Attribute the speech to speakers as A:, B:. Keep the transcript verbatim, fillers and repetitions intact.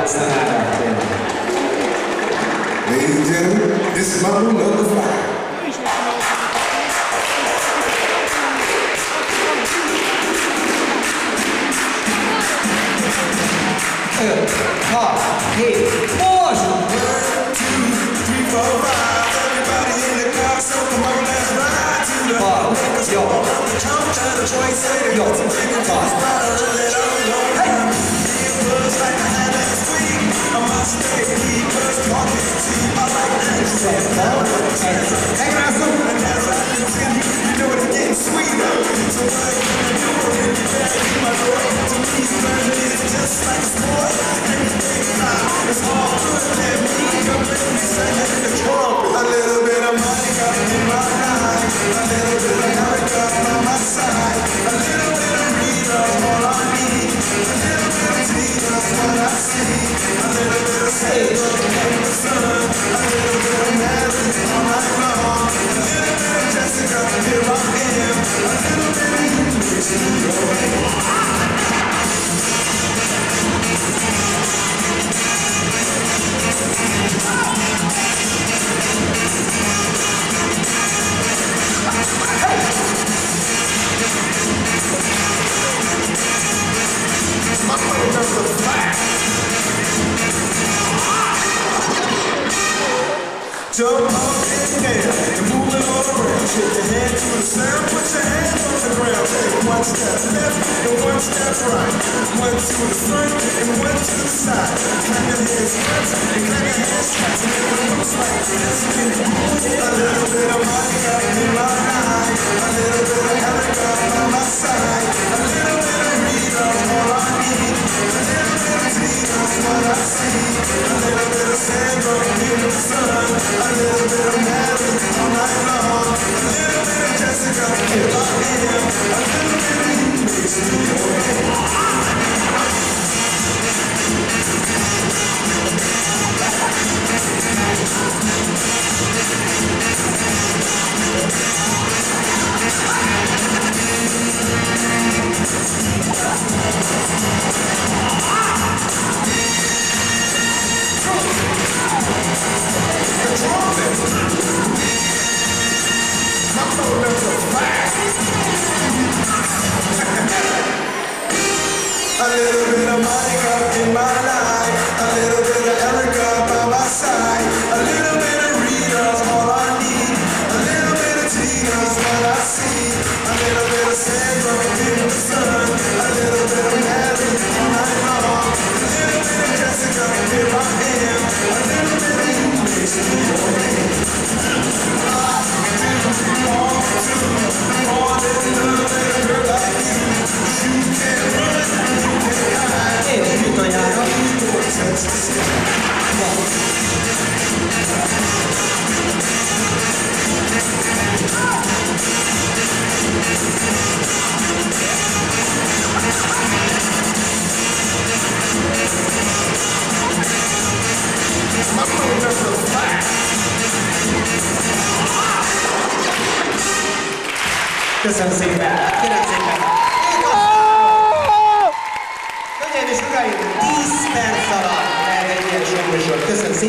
A: játszanának.
B: Ladies and gentlemen, this is Mambo number five.
A: Öt, hat, hét, most!
B: One, two, three, four, five. Everybody in the car, so come on, let's ride to the
A: Hat, jó. Jó,
B: jump up and down and move it all around. Shake your hand to the sound, put your hands on the ground. Take one step left and one step right. One to the front and one to the side. Clap your hands once and clap your hands twice. And it looks like this. A little bit of Monica in my eye. A little bit of Erica by my side. A little bit of Rita, all I need. A little bit of Tina's what I see. A little bit of Sandra in the sun. A little bit of Mary all night long. A little bit of Jessica in my ear. A little bit of you makes me your A little bit of Monica in my life. A little bit of Erica by my side. A little bit of Rita's all I need. A little bit of Tina's what I see. A little bit of Sandra in the sun. A little bit of Mary all night long. A little bit of Jessica, here I am. A little bit of you makes me your man. I didn't want to fall in love with a girl like you. You can't run.
A: és utoljára. Köszönöm szépen! Kérem szépen! Hölgyeim és uraim, tíz perc alatt lehet egy ilyen showműsor. Köszönöm szépen!